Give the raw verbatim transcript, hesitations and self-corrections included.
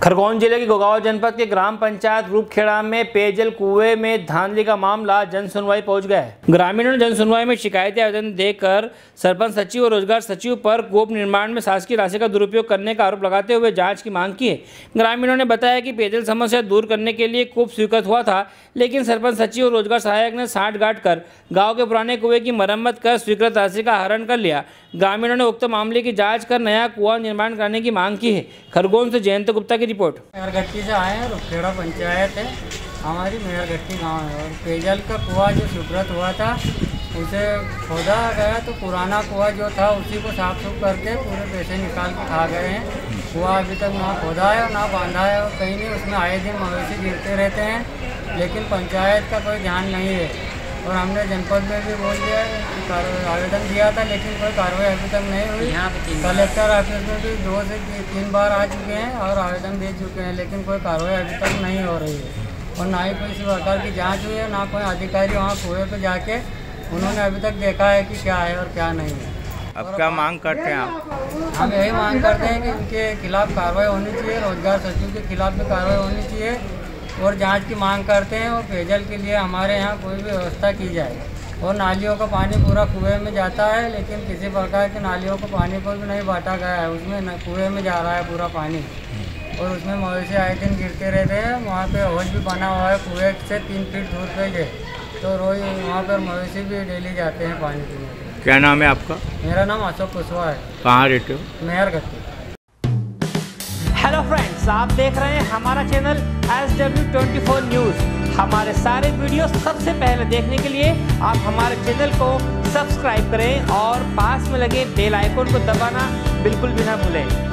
खरगोन जिले के गोगांव जनपद के ग्राम पंचायत रूपखेड़ा में पेयजल कुएं में धांधली का मामला जन सुनवाई पहुंच गया है। ग्रामीणों ने जन सुनवाई में शिकायती आवेदन देकर सरपंच सचिव और रोजगार सचिव पर कूप निर्माण में शासकीय राशि का दुरुपयोग करने का आरोप लगाते हुए जांच की मांग की है। ग्रामीणों ने बताया कि पेयजल समस्या दूर करने के लिए कूप स्वीकृत हुआ था, लेकिन सरपंच सचिव और रोजगार सहायक ने साठ गांठ कर गाँव के पुराने कुएं की मरम्मत कर स्वीकृत राशि का हरण कर लिया। ग्रामीणों ने उक्त मामले की जाँच कर नया कुआं निर्माण करने की मांग की है। खरगोन से जयंत गुप्ता की रिपोर्ट। मेहरगट्टी से आए हैं। रूपखेड़ा पंचायत है हमारी, मेहरगट्टी गांव है। और पेयजल का कुआं जो स्वीकृत हुआ था उसे खोदा गया, तो पुराना कुआं जो था उसी को साफ सुफ करके पूरे पैसे निकाल के खा गए हैं। कुआं अभी तक ना खोदा है और ना बांधा है और कहीं नहीं, उसमें आए दिन मवेशी गिरते रहते हैं, लेकिन पंचायत का कोई ध्यान नहीं है। और हमने जनपद में भी बोल दिया आवेदन दिया था, लेकिन कोई कार्रवाई अभी तक नहीं हुई। कलेक्टर ऑफिस में भी दो से तीन बार आ चुके हैं और आवेदन दे चुके हैं, लेकिन कोई कार्रवाई अभी तक नहीं हो रही है और ना ही कोई प्रकार की जांच हुई है, ना कोई अधिकारी वहाँ कुएं पे जाके उन्होंने अभी तक देखा है कि क्या है और क्या नहीं है। अब क्या मांग करते हैं आप? हम यही मांग करते हैं कि इनके खिलाफ कार्रवाई होनी चाहिए, रोजगार सचिव के खिलाफ भी कार्रवाई होनी चाहिए और जांच की मांग करते हैं। और पेयजल के लिए हमारे यहाँ कोई भी व्यवस्था की जाए। और नालियों का पानी पूरा कुएं में जाता है, लेकिन किसी प्रकार के नालियों को पानी को भी नहीं बांटा गया है, उसमें कुएं में जा रहा है पूरा पानी और उसमें मवेशी आए दिन गिरते रहते हैं। वहाँ पे हौज भी बना हुआ है कुएं से तीन फीट दूर पे है, तो रोज वहाँ पर मवेशी भी डेली जाते हैं पानी पीने। क्या नाम है आपका? मेरा नाम अशोक कुशवाहा है। कहाँ रहते हो? मेहरगट्टी। हेलो फ्रेंड्स, आप देख रहे हैं हमारा channel S W twenty four news. हमारे सारे वीडियो सबसे पहले देखने के लिए आप हमारे चैनल को सब्सक्राइब करें और पास में लगे बेल आइकन को दबाना बिल्कुल भी ना भूलें।